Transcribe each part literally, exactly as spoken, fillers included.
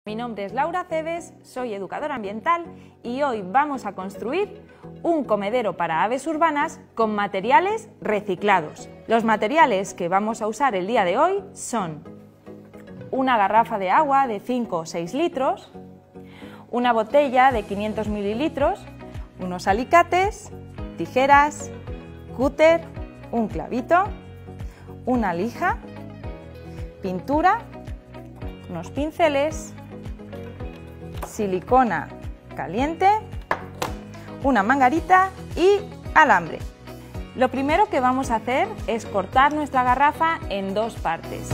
Mi nombre es Laura Cebes, soy educadora ambiental y hoy vamos a construir un comedero para aves urbanas con materiales reciclados. Los materiales que vamos a usar el día de hoy son una garrafa de agua de cinco o seis litros, una botella de quinientos mililitros, unos alicates, tijeras, cúter, un clavito, una lija, pintura, unos pinceles, silicona caliente, una manguerita y alambre. Lo primero que vamos a hacer es cortar nuestra garrafa en dos partes.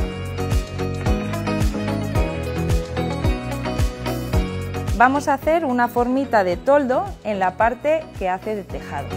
Vamos a hacer una formita de toldo en la parte que hace de tejado.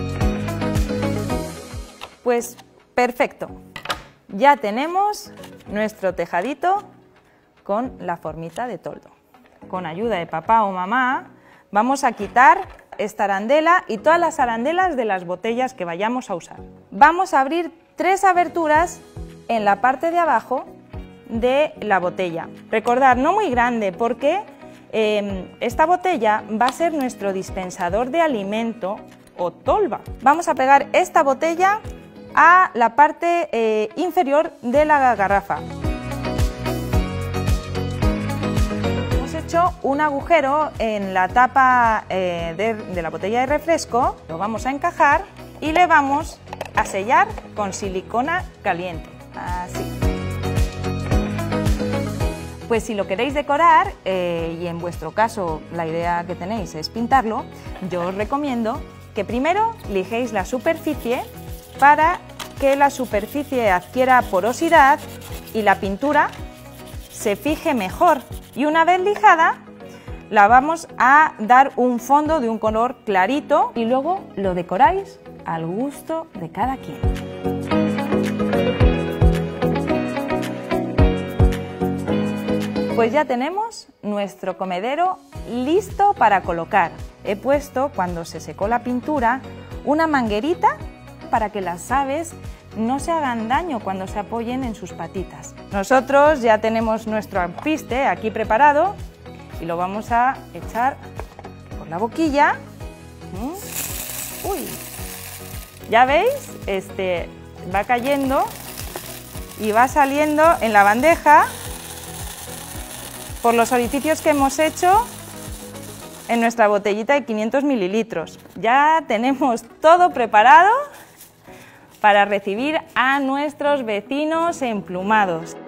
Pues perfecto, ya tenemos nuestro tejadito con la formita de toldo. Con ayuda de papá o mamá vamos a quitar esta arandela y todas las arandelas de las botellas que vayamos a usar. Vamos a abrir tres aberturas en la parte de abajo de la botella. Recordad, no muy grande porque eh, esta botella va a ser nuestro dispensador de alimento o tolva. Vamos a pegar esta botella a la parte eh, inferior de la garrafa. Hecho un agujero en la tapa eh, de, de la botella de refresco, lo vamos a encajar y le vamos a sellar con silicona caliente, así. Pues si lo queréis decorar, eh, y en vuestro caso la idea que tenéis es pintarlo, yo os recomiendo que primero lijéis la superficie para que la superficie adquiera porosidad y la pintura se fije mejor. Y una vez lijada, la vamos a dar un fondo de un color clarito y luego lo decoráis al gusto de cada quien. Pues ya tenemos nuestro comedero listo para colocar. He puesto, cuando se secó la pintura, una manguerita para que las aves no se hagan daño cuando se apoyen en sus patitas. Nosotros ya tenemos nuestro alpiste aquí preparado y lo vamos a echar por la boquilla. Uy, ya veis, este va cayendo y va saliendo en la bandeja por los orificios que hemos hecho en nuestra botellita de quinientos mililitros. Ya tenemos todo preparado para recibir a nuestros vecinos emplumados.